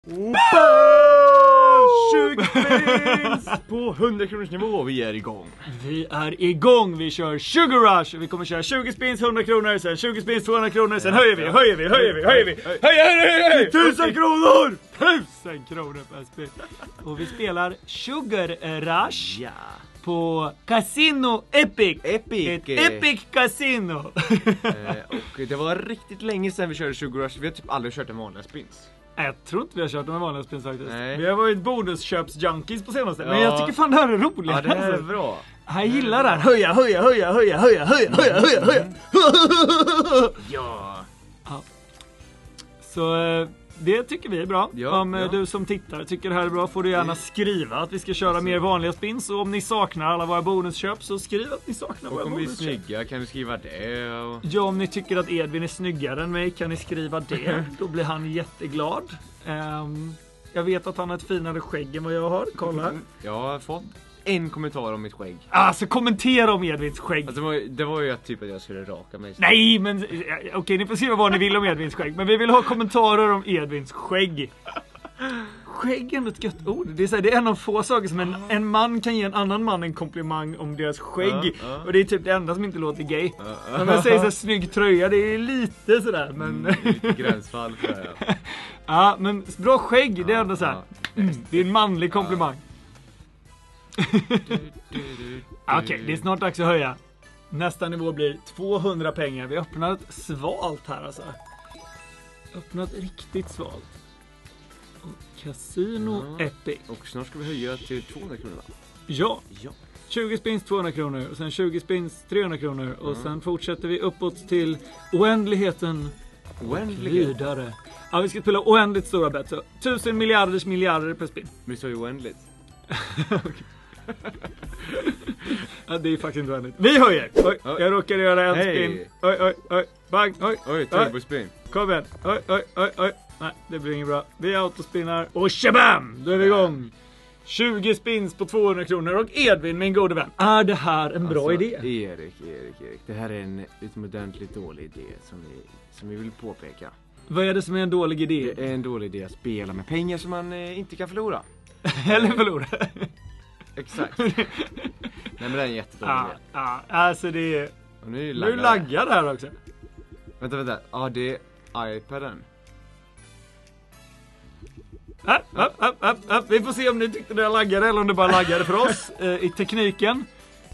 20 spins på 100 kronors nivå. Vi är igång. Vi är igång. Vi kör Sugar Rush. Vi kommer köra 20 spins 100 kronor. Sen 20 spins 200 kronor. Sen höjer vi. Höj. 1000 kronor. 1000 kronor per spin. Och vi spelar Sugar Rush. Ja. På Casino Epic. Ett Epic Casino. Och det var riktigt länge sedan vi körde Sugar Rush. Vi har typ aldrig kört en vanlig spins. Jag tror inte vi har kört med vanliga spins faktiskt. Nej. Vi har varit bonusköps-junkies på senaste. Men jag tycker fan det här är roligt. Ja, det här är bra. Jag gillar det här. Höja. Ja. Så det tycker vi är bra. Ja, Om du som tittar tycker det här är bra får du gärna skriva att vi ska köra mer vanliga spins. Och om ni saknar alla våra bonusköp så skriv att ni saknar våra bonusköp. Och om vi är snygga kan du skriva det. Ja, om ni tycker att Edvin är snyggare än mig kan ni skriva det. Då blir han jätteglad. Jag vet att han har ett finare skägg än vad jag har. Kolla. Jag har fått en kommentar om mitt skägg. Alltså kommentera om Edvins skägg. Alltså, det var ju typ att jag skulle raka mig. Nej, men okej, ni får skriva vad ni vill om Edvins skägg. Men vi vill ha kommentarer om Edvins skägg. Skägg är ett gött ord. Det är en av få saker som en man kan ge en annan man en komplimang om deras skägg. Och det är typ det enda som inte låter gay. Om jag säger så snygg tröja, det är lite sådär. Men lite gränsfall för det. Ja, men bra skägg, det är ändå såhär. Det är en manlig komplimang. Okej, det är snart dags att höja. Nästa nivå blir 200 pengar. Vi öppnar ett svalt här alltså. Öppnat riktigt svalt. Casino Epic. Och snart ska vi höja till 200 kronor. Ja. 20 spins 200 kronor. Och sen 20 spins 300 kronor. Och sen fortsätter vi uppåt till oändligheten. Vidare. Ja, vi ska spela oändligt stora bet. Så 1000 miljarder per spin. Men så är oändligt. Ja, det är faktiskt inte oändligt. Vi höjer. Oj, jag råkade göra en spin. Oj. Bang. Oj, turbospin. Kom igen. Oj. Nej, det blir inget bra. Vi autospinnar. Och shabam! Då är vi igång. 20 spins på 200 kronor. Och Edvin, min gode vän. Är det här en bra idé? Erik. Det här är en utomordentligt dålig idé som vi vill påpeka. Vad är det som är en dålig idé? Det är en dålig idé att spela med pengar som man inte kan förlora. Eller förlora. Exakt. Nej, men det är en jättedålig idé. Ja, alltså det är... Nu laggar det här också. Vänta. Ja, det är iPaden. Vi får se om ni tyckte det laggade eller om det bara laggade för oss i tekniken.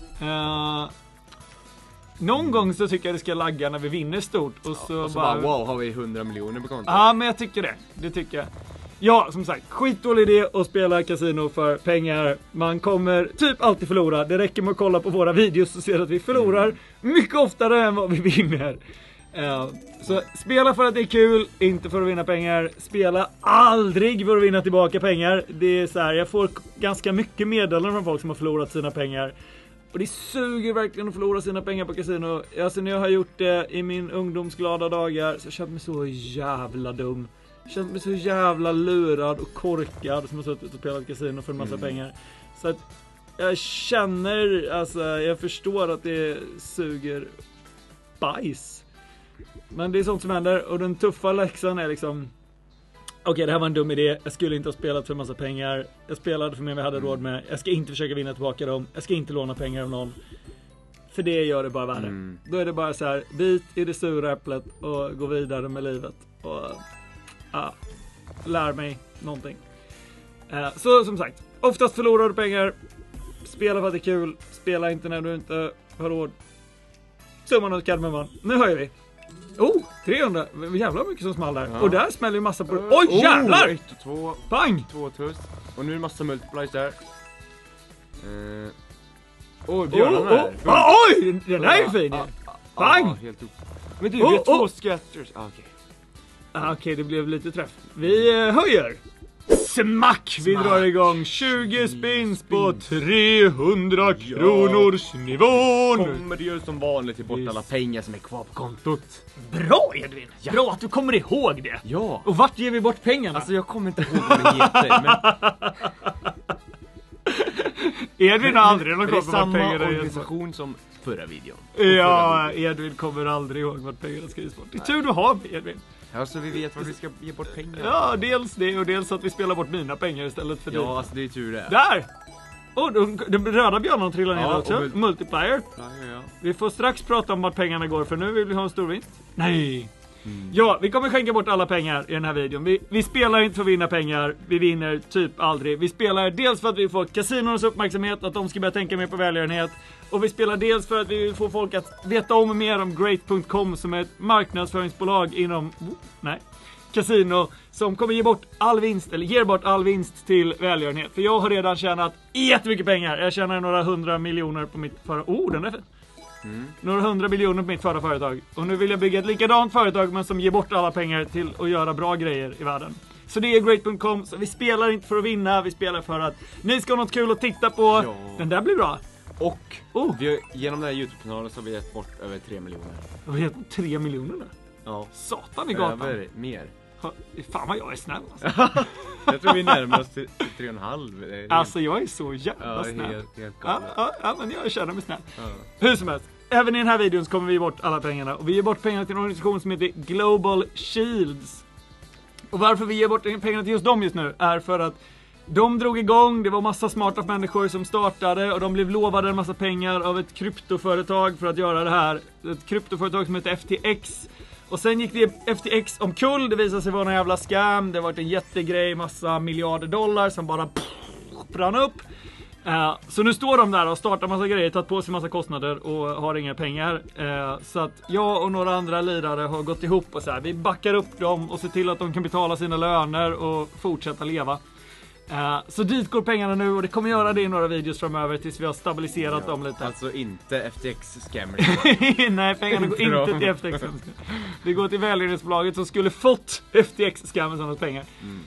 Någon gång så tycker jag det ska lagga när vi vinner stort. Och så bara wow, har vi 100 miljoner på kontot? Ja, men jag tycker det. Det tycker jag. Ja, som sagt, skitdålig idé att spela kasino för pengar. Man kommer typ alltid förlora. Det räcker med att kolla på våra videos och se att vi förlorar mycket oftare än vad vi vinner. Så spela för att det är kul, inte för att vinna pengar. Spela aldrig för att vinna tillbaka pengar. Det är så här, jag får ganska mycket meddelanden från folk som har förlorat sina pengar. Och det suger verkligen att förlora sina pengar på kasino. Alltså när jag har gjort det i min ungdomsglada dagar så jag känner mig så jävla dum. Jag känner mig så jävla lurad och korkad som har suttit och spelat kasino för en massa pengar. Så att jag känner, alltså jag förstår att det suger bajs. Men det är sånt som händer. Och den tuffa läxan är liksom okej, det här var en dum idé. Jag skulle inte ha spelat för en massa pengar. Jag spelade för mer än jag hade råd med. Jag ska inte försöka vinna tillbaka dem. Jag ska inte låna pengar av någon. För det gör det bara värre. Då är det bara så här, bit i det sura äpplet och gå vidare med livet. Och lär mig någonting. Så som sagt, oftast förlorar du pengar. Spela för att det är kul. Spela inte när du inte har råd. Summan och kardemumman. Nu höjer vi. 300. Jävlar mycket som small där. Och där smäller ju massa på... Oj, jävlar! 1 och 2. Bang! 2 tuss. Och nu är det massa multiplies där. Björnen här. Oj, den här är fin. Bang! Helt upp. Men du, vi har 2 scatters. Okej, det blev lite träff. Vi höjer. Smack! Vi drar igång 20 spins på 300 kronors nivån. Kommer det ju som vanligt till bort alla pengar som är kvar på kontot. Bra, Edvin! Ja. Bra att du kommer ihåg det. Ja. Och vart ger vi bort pengarna? Alltså jag kommer inte ihåg vad det heter, men... Edvin har aldrig någon Det är koll på vart samma pengarna är. organisation som förra videon. Ja, Edvin kommer aldrig ihåg vart pengarna ska ges bort. Det är tur du har, Edvin. Ja, så vi vet vart vi ska ge bort pengar. Ja, dels det och dels att vi spelar bort mina pengar istället för Ja, alltså det är tur det. Där! Och de röda björnarna trillar ner Ja, också. och Multiplier. Ja. Vi får strax prata om vart pengarna går, för nu vill vi ha en stor vinst. Nej! Ja, vi kommer skänka bort alla pengar i den här videon. Vi spelar inte för att vinna pengar. Vi vinner typ aldrig. Vi spelar dels för att vi får kasinornas uppmärksamhet, att de ska börja tänka mer på välgörenhet. Och vi spelar dels för att vi vill få folk att veta om mer om Great.com, som är ett marknadsföringsbolag inom kasino, som kommer ge bort all vinst, eller ger bort all vinst till välgörenhet. För jag har redan tjänat jättemycket pengar. Jag tjänar några 100 miljoner på mitt förra... den är fin. Några 100 miljoner på mitt förra företag. Och nu vill jag bygga ett likadant företag, men som ger bort alla pengar till att göra bra grejer i världen. Så det är Great.com. Så vi spelar inte för att vinna, vi spelar för att ni ska ha något kul att titta på. Ja. Den där blir bra. Och vi har, genom den här YouTube-kanalen så har vi gett bort över 3 miljoner. Det var helt 3 miljoner nu. Ja. Satan i gatan. Över mer. Fan vad jag är snäll alltså. Jag tror vi närmar oss till 3,5. Alltså jag är så jävla snäll. Helt galet. Ja, men jag känner mig snäll. Ja. Hur som helst, även i den här videon så kommer vi ge bort alla pengarna. Och vi ger bort pengarna till en organisation som heter Global Shields. Och varför vi ger bort pengarna till just dem just nu är för att de drog igång, det var massa smarta människor som startade och de blev lovade en massa pengar av ett kryptoföretag för att göra det här. Ett kryptoföretag som heter FTX. Och sen gick det FTX omkull, det visade sig vara en jävla scam, det var en jättegrej, massa miljarder dollar som bara brann upp. Så nu står de där och startar massa grejer, tagit på sig massa kostnader och har inga pengar. Så att jag och några andra lirare har gått ihop och så här, vi backar upp dem och ser till att de kan betala sina löner och fortsätta leva. Så dit går pengarna nu och det kommer göra det i några videos framöver tills vi har stabiliserat dem lite. Alltså inte FTX-scammer. Nej, pengarna går inte till FTX. Det går till välgörenhetsbolaget som skulle fått FTX-scammersarnas pengar.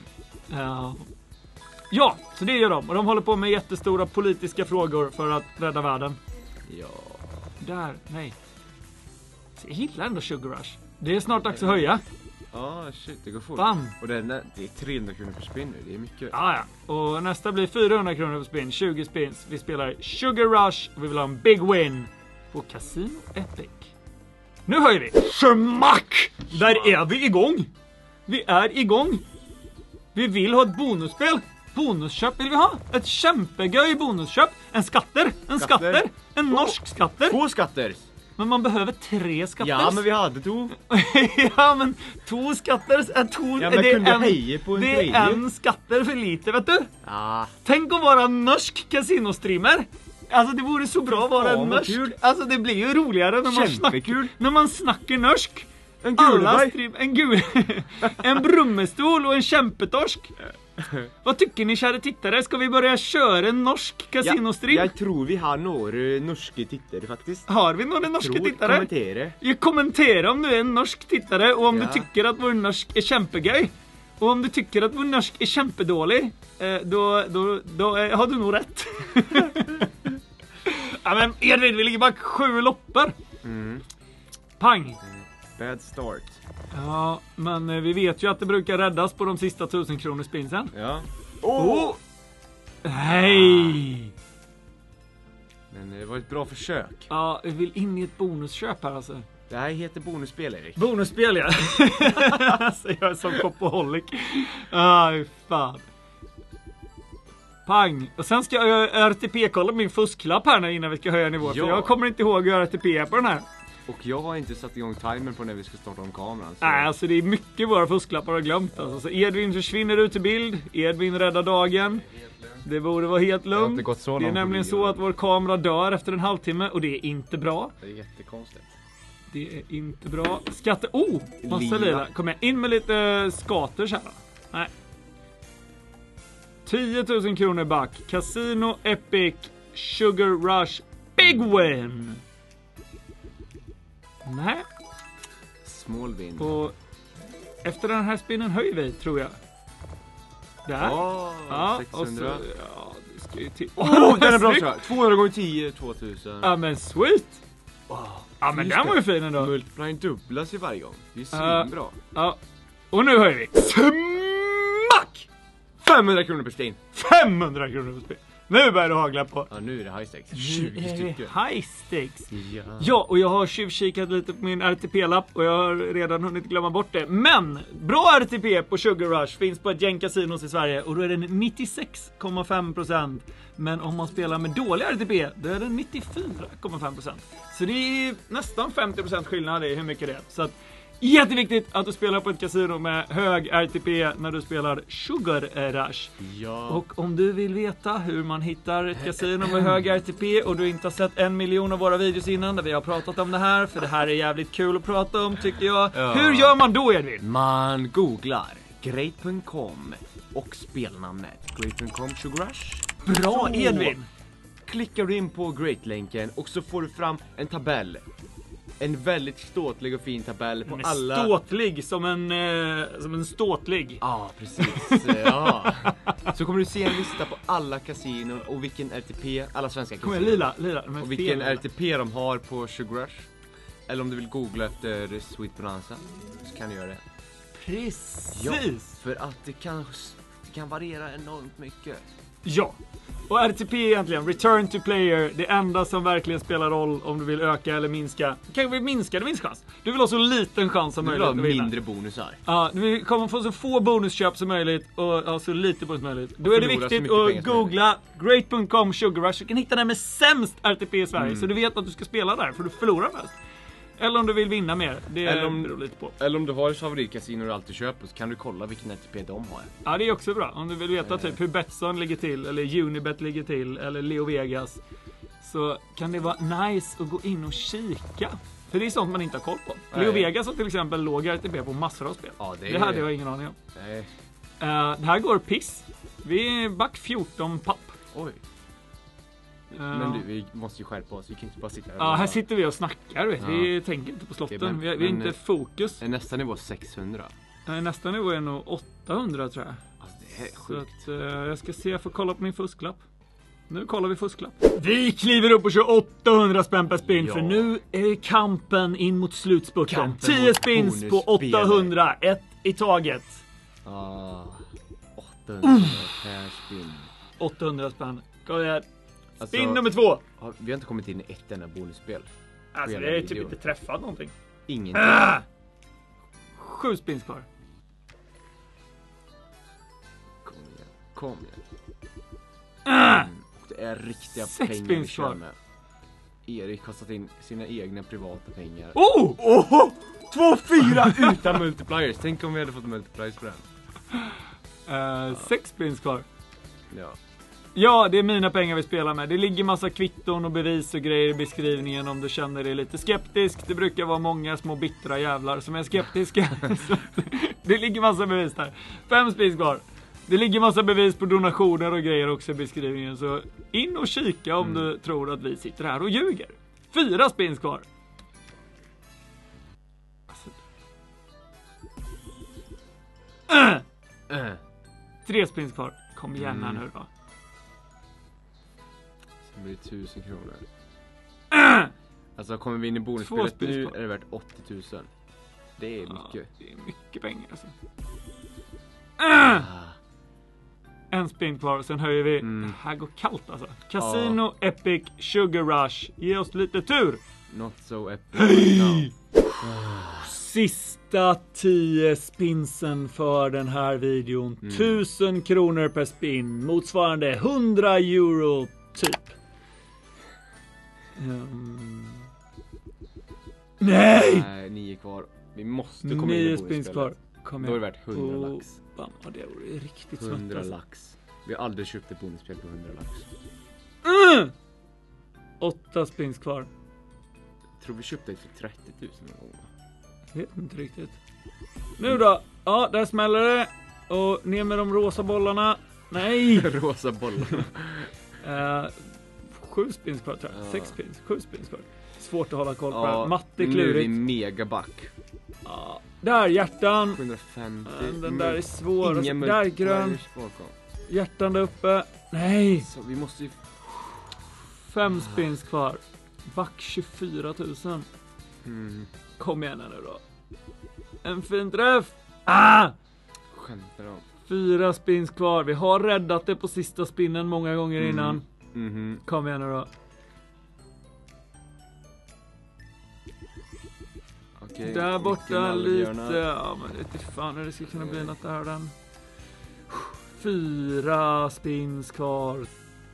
Ja, så det gör de. Och de håller på med jättestora politiska frågor för att rädda världen. Ja. Där, nej. Så jag gillar ändå Sugar Rush. Det är snart dags att höja. Ja, shit, det går fort. Bam. Och det är 300 kronor per spin nu, det är mycket. Ja. Och nästa blir 400 kronor per spin, 20 spins. Vi spelar Sugar Rush och vi vill ha en big win på Casino Epic. Nu höjer vi. Schmack! Där är vi igång. Vi är igång. Vi vill ha ett bonusspel. Bonusköp vill vi ha. Ett kämpegöj bonusköp. En skatter. En norsk skatter. 2 skatter. Men man behöver 3 skatter. Ja, men vi hade 2. Ja, men 2 skatter är 2. Ja, men det kunde är heja på en det tredje. är en skatter för lite, vet du? Ja. Tänk att vara en norsk kasinostreamer. Alltså det vore så bra att vara en norsk. Kul. Alltså det blir ju roligare när man snackar norsk. En gul. En brummestol och en kämpetorsk. Vad tycker ni, kära tittare? Ska vi börja köra en norsk kasinostream? Jag tror vi har några norska tittare faktiskt. Har vi några norska tittare? Kommentera. Kommentera om du är en norsk tittare och om du tycker att vår norsk är kämpegöj. Och om du tycker att vår norsk är kämpedålig, då har du nog rätt. Ja, men Edvin, vi ligger bara 7 loppar. Pang. Bad start. Ja, men vi vet ju att det brukar räddas på de sista 1000 kronor spinsen. Ja. Hej! Men det var ett bra försök. Ja, vi vill in i ett bonusköp här alltså. Det här heter bonusspel, Erik. Bonusspel, ja. Alltså, jag är som shopaholic. Fan. Pang. Och sen ska jag RTP-kolla min fusklapp här nu innan vi ska höja nivå. Ja. För jag kommer inte ihåg hur RTP är på den här. Och jag har inte satt igång timern på när vi ska starta om kameran. Så. Nej, alltså det är mycket våra fusklappar har glömt. Alltså. Så Edvin försvinner ut i bild. Edvin räddar dagen. Det borde vara helt Det har lugnt. inte gått så Det är långt nämligen på så att vår kamera dör efter en halvtimme. Och det är inte bra. Det är jättekonstigt. Det är inte bra. Skatter. Massa Lila. lila. Kom igen, in med lite skater så här. Nej. 10 000 kronor back. Casino Epic Sugar Rush Big Win. Nej. Small win. Och efter den här spinnen höjer vi, tror jag. Där. Ja, 600. och så, ja, det ska ju till. Den är bra snyggt. tror jag. 200 gånger 10, 2000. Ja, men sweet. Ja, men den var ju fin ändå. Multipliern dubblas ju varje gång. Det är svinbra. Ja. Och nu höjer vi. Smack! 500 kronor per spin. 500 kronor per spin. Nu börjar det hagla på. Ja, nu är det high stakes. 20 stycken. High stakes. Ja. Ja, och jag har tjuvkikat lite på min RTP-lapp och jag har redan hunnit glömma bort det. Men bra RTP på Sugar Rush finns på ett gäng kasinos i Sverige och då är den 96,5%. Men om man spelar med dålig RTP, då är den 94,5%. Så det är nästan 50% skillnad i hur mycket det är. Så att, jätteviktigt att du spelar på ett kasino med hög RTP när du spelar Sugar Rush. Ja. Och om du vill veta hur man hittar ett kasino med hög RTP och du inte har sett 1 miljon av våra videos innan där vi har pratat om det här, för det här är jävligt kul att prata om tycker jag. Ja. Hur gör man då, Edvin? Man googlar great.com och spelnamnet great.com Sugar Rush. Bra, Så Edvin! klickar du in på Great-länken och så får du fram en tabell. En väldigt ståtlig och fin tabell på alla... Ståtlig som en ståtlig. Ja, precis. Ja. Så kommer du se en lista på alla kasinon och vilken RTP, alla svenska Kom kasinon. igen, lila. De är Och vilken fel. RTP de har på Sugar Rush. Eller om du vill googla efter Sweet Bonanza så kan du göra det. Precis! Ja, för att det kan variera enormt mycket. Ja. Och RTP egentligen, return to player, det enda som verkligen spelar roll om du vill öka eller minska. Kan vi minska din vinstchans? Du vill ha så liten chans som Du vill möjligt ha att vinna. mindre bonusar. Ja, du kommer få så få bonusköp som möjligt och ha så lite bonus som möjligt. Då är det förlora så viktigt mycket pengar att som googla great.com Sugar Rush. Du kan hitta den med sämst RTP i Sverige så du vet att du ska spela där för du förlorar mest. Eller om du vill vinna mer, det beror lite på. Eller om du har ett favoritkasino du alltid köper så kan du kolla vilken RTP de har. Ja, det är också bra. Om du vill veta typ hur Betsson ligger till, eller Unibet ligger till, eller Leo Vegas, så kan det vara nice att gå in och kika. För det är sånt man inte har koll på. Nej. Leo Vegas har till exempel låg RTP på massor av spel. Ja, Det hade jag ingen aning om. Nej. Det här går piss. Vi är back 14 papp. Oj. Men du, vi måste ju skärpa oss. Vi kan inte bara sitta här. Ja, här sitter vi och snackar, vet. Ja. Vi tänker inte på slotten. Okej, men- vi är men- inte fokus. Nästa nivå 600. Nästa nivå är nog 800 tror jag. Alltså det är Så sjukt. att, jag ska se, jag får kolla på min fusklapp. Nu kollar vi fusklapp. Vi kliver upp och kör 800 spänn per spin. Ja. För nu är kampen in mot slutspurten. Kampen 10 mot spins på bonusspelare. 800. Ett i taget. 800 per spin. 800 spänn. Kom igen. Alltså, Spin nummer 2. vi har inte kommit in i ett enda bonusspel. Alltså hela det är typ videon. inte träffat någonting. Ingenting. 7 spins kvar. Kom igen. Och det är riktiga 6 pengar vi spins kör kvar. med. Erik har satt in sina egna privata pengar. Oh! 2-4 utan multipliers. Tänk om vi hade fått multipliers på den. 6 spins kvar. Ja. Ja, det är mina pengar vi spelar med. Det ligger massa kvitton och bevis och grejer i beskrivningen om du känner dig lite skeptisk. Det brukar vara många små bittra jävlar som är skeptiska. Så det ligger massa bevis där. 5 spins kvar. Det ligger massa bevis på donationer och grejer också i beskrivningen. Så in och kika om du tror att vi sitter här och ljuger. 4 spins kvar. Alltså. 3 spins kvar. Kom igen här nu då. Så blir det 1000 kronor. Alltså kommer vi in i Två bonusspelet spins nu kvar. är det värt 80 000. Det är mycket. Ja, det är mycket pengar alltså. Ah. En spin kvar, sen höjer vi. Det här går kallt alltså. Casino, Epic, Sugar Rush. Ge oss lite tur. Not so epic right now. Sista 10 spinsen för den här videon. 1000 kronor per spin. Motsvarande 100 euro typ. Nej! 9 kvar. Vi måste komma in 9 i spins kvar. bonusspelet. Kom Då är det igen. värt 100 lax. Ja, det vore riktigt 100 svårt alltså. lax. Vi har aldrig köpt ett bonusspel på 100 lax. 8 spins kvar. Jag tror vi köpte ett för 30 000 någon gång. Vet inte riktigt. Nu då. Ja, där smäller det. Och ner med de rosa bollarna. Nej! Rosa bollar. 7 spins kvar tror jag. 6 spins. 7 spins kvar. Svårt att hålla koll på. Ja, Matte är nu är vi klurigt. mega back. Ja, där, hjärtan. 750. Den där är svår. Ingen Där, grön. multipliers bakom. Hjärtan där uppe. Nej! Så vi måste ju... 5 spins kvar. Back 24 000. Kom igen här nu då. En fin träff. Skämtar om. 4 spins kvar. Vi har räddat det på sista spinnen många gånger innan. Kom igen nu då. Okej, Där borta lite. hjörna. Ja, men det är fan hur det ska kunna bli något där den. 4 spins kvar.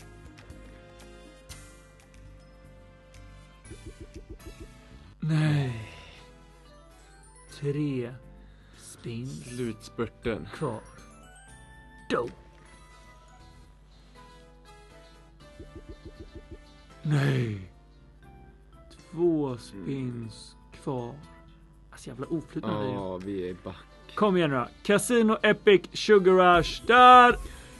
Nej. 3 spins Slutspurten. kvar. Då. Nej. 2 spins kvar. Alltså jävla oflytande det är ju. Ja, vi är back. Kom igen nu då. Casino Epic Sugar Rush. Där.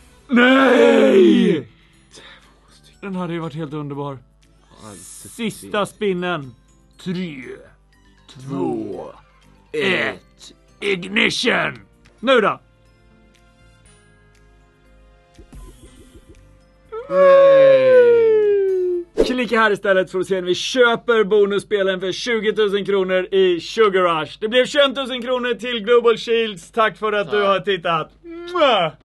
Nej! Den hade ju varit helt underbar. Sista spinnen. 3, 2, 1. Ignition! Nu då. Klicka här istället för att se när vi köper bonusspelen för 20 000 kronor i Sugar Rush. Det blev 21 000 kronor till Global Shields. Tack för att du har tittat.